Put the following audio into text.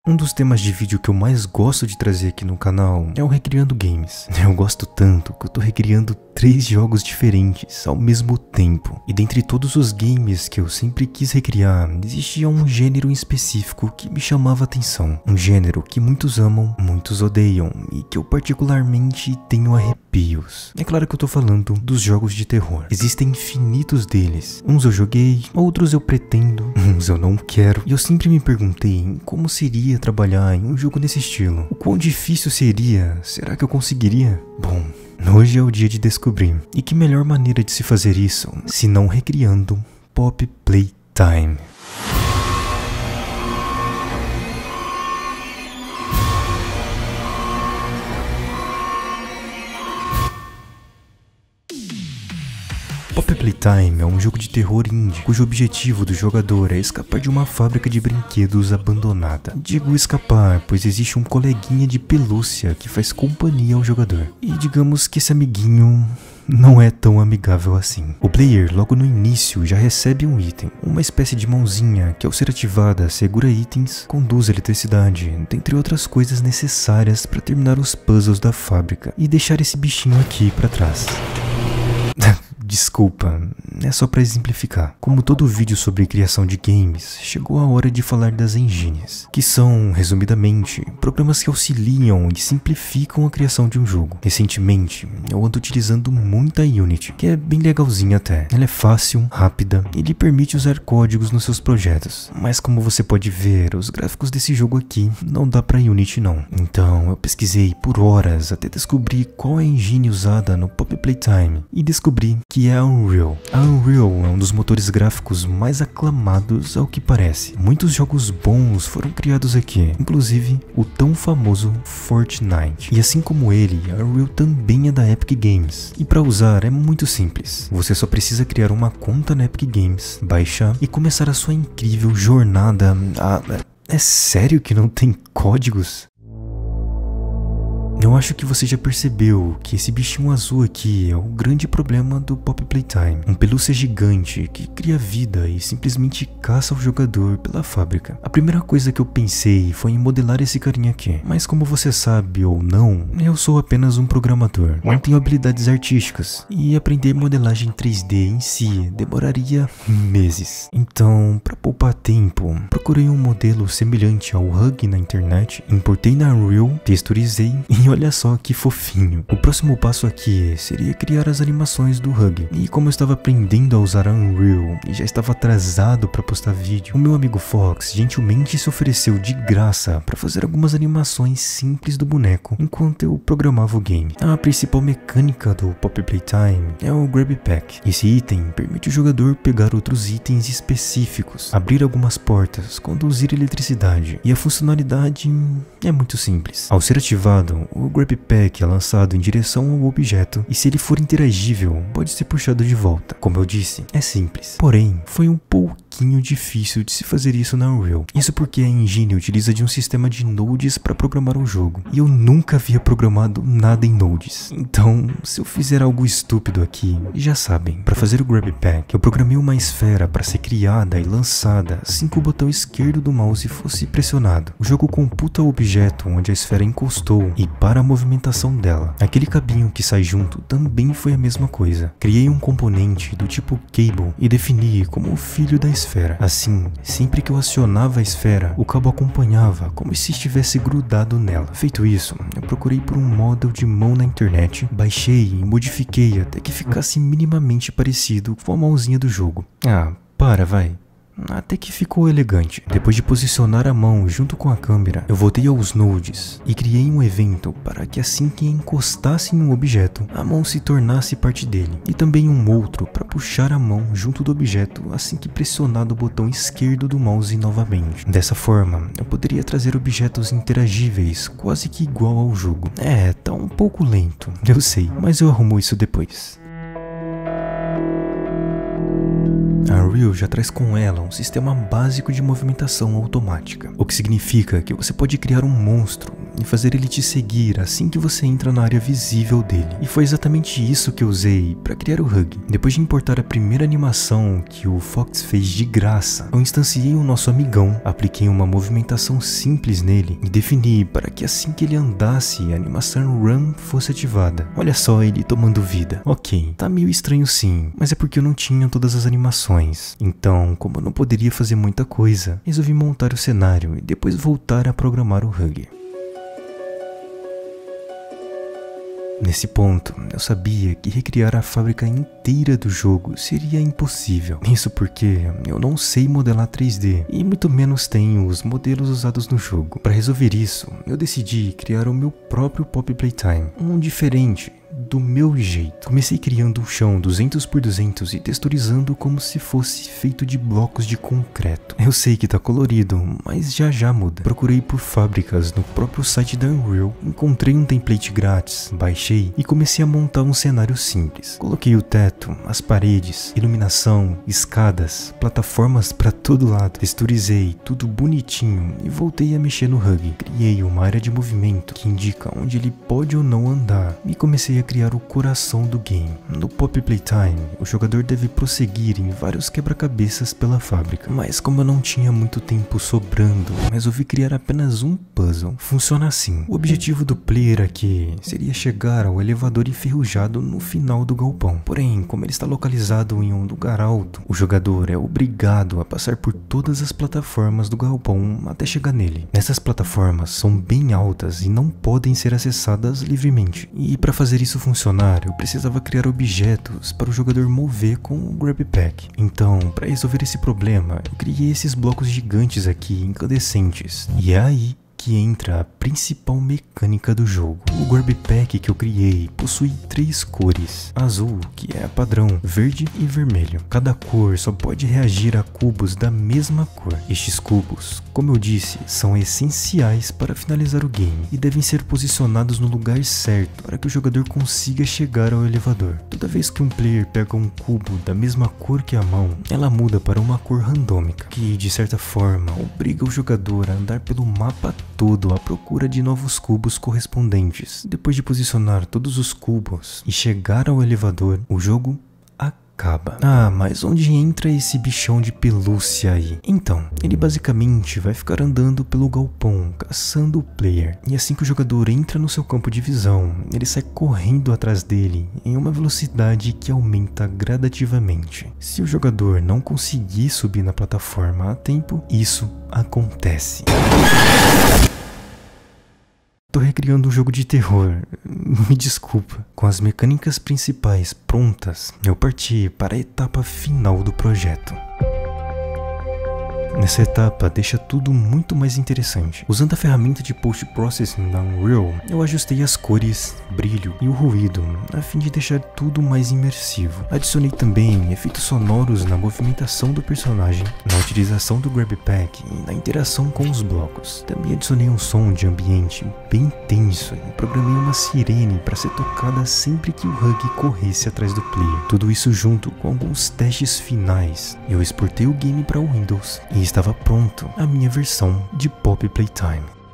Um dos temas de vídeo que eu mais gosto de trazer aqui no canal é o Recriando Games. Eu gosto tanto que eu tô recriando 3 jogos diferentes ao mesmo tempo. E dentre todos os games que eu sempre quis recriar, existia um gênero em específico que me chamava a atenção. Um gênero que muitos amam, muitos odeiam e que eu particularmente tenho arrepios. É claro que eu tô falando dos jogos de terror. Existem infinitos deles. Uns eu joguei, outros eu pretendo, uns eu não quero. E eu sempre me perguntei em como seria trabalhar em um jogo nesse estilo. O quão difícil seria? Será que eu conseguiria? Bom, hoje é o dia de descobrir. E que melhor maneira de se fazer isso, se não recriando Poppy Playtime. Poppy Playtime é um jogo de terror indie, cujo objetivo do jogador é escapar de uma fábrica de brinquedos abandonada. Digo escapar, pois existe um coleguinha de pelúcia que faz companhia ao jogador. E digamos que esse amiguinho não é tão amigável assim. O player logo no início já recebe um item, uma espécie de mãozinha que ao ser ativada segura itens, conduz eletricidade, dentre outras coisas necessárias para terminar os puzzles da fábrica e deixar esse bichinho aqui para trás. Desculpa, é só para exemplificar. Como todo vídeo sobre criação de games, chegou a hora de falar das engines, que são, resumidamente, programas que auxiliam e simplificam a criação de um jogo. Recentemente, eu ando utilizando muito a Unity, que é bem legalzinha até. Ela é fácil, rápida e lhe permite usar códigos nos seus projetos. Mas como você pode ver, os gráficos desse jogo aqui não dá para Unity não. Então eu pesquisei por horas até descobrir qual é a engine usada no Poppy Playtime e descobri que é a Unreal. A Unreal é um dos motores gráficos mais aclamados ao que parece. Muitos jogos bons foram criados aqui, inclusive o tão famoso Fortnite. E assim como ele, a Unreal também é da Epic Games. E para usar é muito simples. Você só precisa criar uma conta na Epic Games, baixar e começar a sua incrível jornada a... É sério que não tem códigos? Eu acho que você já percebeu que esse bichinho azul aqui é o grande problema do Poppy Playtime. Um pelúcia gigante que cria vida e simplesmente caça o jogador pela fábrica. A primeira coisa que eu pensei foi em modelar esse carinha aqui. Mas como você sabe ou não, eu sou apenas um programador. Não tenho habilidades artísticas. E aprender modelagem 3D em si demoraria meses. Então, para poupar tempo, procurei um modelo semelhante ao Hug na internet, importei na Unreal, texturizei e olha só que fofinho. O próximo passo aqui seria criar as animações do Hug. E como eu estava aprendendo a usar a Unreal e já estava atrasado para postar vídeo, o meu amigo Fox gentilmente se ofereceu de graça para fazer algumas animações simples do boneco enquanto eu programava o game. A principal mecânica do Poppy Playtime é o Grab Pack. Esse item permite o jogador pegar outros itens específicos, abrir algumas portas, conduzir eletricidade. E a funcionalidade é muito simples. Ao ser ativado, o Grab Pack é lançado em direção ao objeto e se ele for interagível, pode ser puxado de volta. Como eu disse, é simples. Porém, foi um pouquinho difícil de se fazer isso na Unreal. Isso porque a engine utiliza de um sistema de nodes para programar um jogo. E eu nunca havia programado nada em nodes. Então, se eu fizer algo estúpido aqui, já sabem. Para fazer o Grab Pack, eu programei uma esfera para ser criada e lançada assim que o botão esquerdo do mouse fosse pressionado. O jogo computa o objeto onde a esfera encostou e para a movimentação dela. Aquele cabinho que sai junto também foi a mesma coisa. Criei um componente do tipo cable e defini como o filho da esfera. Assim, sempre que eu acionava a esfera, o cabo acompanhava como se estivesse grudado nela. Feito isso, eu procurei por um model de mão na internet, baixei e modifiquei até que ficasse minimamente parecido com a mãozinha do jogo. Ah, vai. Até que ficou elegante. Depois de posicionar a mão junto com a câmera, eu voltei aos nodes e criei um evento para que assim que encostasse em um objeto, a mão se tornasse parte dele. E também um outro para puxar a mão junto do objeto assim que pressionado o botão esquerdo do mouse novamente. Dessa forma, eu poderia trazer objetos interagíveis quase que igual ao jogo. Tá um pouco lento, eu sei, mas eu arrumo isso depois. A Unreal já traz com ela um sistema básico de movimentação automática, o que significa que você pode criar um monstro e fazer ele te seguir assim que você entra na área visível dele. E foi exatamente isso que eu usei para criar o Hug. Depois de importar a primeira animação que o Fox fez de graça, eu instanciei o nosso amigão, apliquei uma movimentação simples nele e defini para que assim que ele andasse, a animação Run fosse ativada. Olha só ele tomando vida. Ok, tá meio estranho sim, mas é porque eu não tinha todas as animações. Então, como eu não poderia fazer muita coisa, resolvi montar o cenário e depois voltar a programar o Hug. Nesse ponto, eu sabia que recriar a fábrica inteira do jogo seria impossível. Isso porque eu não sei modelar 3D e muito menos tenho os modelos usados no jogo. Para resolver isso, eu decidi criar o meu próprio Poppy Playtime, um diferente, do meu jeito. Comecei criando um chão 200 por 200 e texturizando como se fosse feito de blocos de concreto. Eu sei que tá colorido, mas já muda. Procurei por fábricas no próprio site da Unreal, encontrei um template grátis, baixei e comecei a montar um cenário simples. Coloquei o teto, as paredes, iluminação, escadas, plataformas pra todo lado. Texturizei tudo bonitinho e voltei a mexer no Hug. Criei uma área de movimento que indica onde ele pode ou não andar e comecei a criar o coração do game. No Poppy Playtime, o jogador deve prosseguir em vários quebra-cabeças pela fábrica, mas como eu não tinha muito tempo sobrando, resolvi criar apenas um puzzle. Funciona assim: o objetivo do player aqui seria chegar ao elevador enferrujado no final do galpão. Porém, como ele está localizado em um lugar alto, o jogador é obrigado a passar por todas as plataformas do galpão até chegar nele. Essas plataformas são bem altas e não podem ser acessadas livremente. E para fazer isso funcionar, eu precisava criar objetos para o jogador mover com o Grab Pack. Então, para resolver esse problema, eu criei esses blocos gigantes aqui, incandescentes. E é aí que entra a principal mecânica do jogo. O Grab Pack que eu criei possui 3 cores: azul, que é a padrão, verde e vermelho. Cada cor só pode reagir a cubos da mesma cor. Estes cubos, como eu disse, são essenciais para finalizar o game e devem ser posicionados no lugar certo para que o jogador consiga chegar ao elevador. Toda vez que um player pega um cubo da mesma cor que a mão, ela muda para uma cor randômica, que de certa forma obriga o jogador a andar pelo mapa todo à procura de novos cubos correspondentes. Depois de posicionar todos os cubos e chegar ao elevador, o jogo acaba. Ah, mas onde entra esse bichão de pelúcia aí? Então, ele basicamente vai ficar andando pelo galpão, caçando o player. E assim que o jogador entra no seu campo de visão, ele sai correndo atrás dele em uma velocidade que aumenta gradativamente. Se o jogador não conseguir subir na plataforma a tempo, isso acontece. Tô recriando um jogo de terror, me desculpa. Com as mecânicas principais prontas, eu parti para a etapa final do projeto. Nessa etapa deixa tudo muito mais interessante. Usando a ferramenta de Post Processing da Unreal, eu ajustei as cores, brilho e o ruído, a fim de deixar tudo mais imersivo. Adicionei também efeitos sonoros na movimentação do personagem, na utilização do Grab Pack e na interação com os blocos. Também adicionei um som de ambiente bem tenso e programei uma sirene para ser tocada sempre que o Hug corresse atrás do player. Tudo isso junto com alguns testes finais. Eu exportei o game para o Windows e estava pronto a minha versão de Poppy Playtime.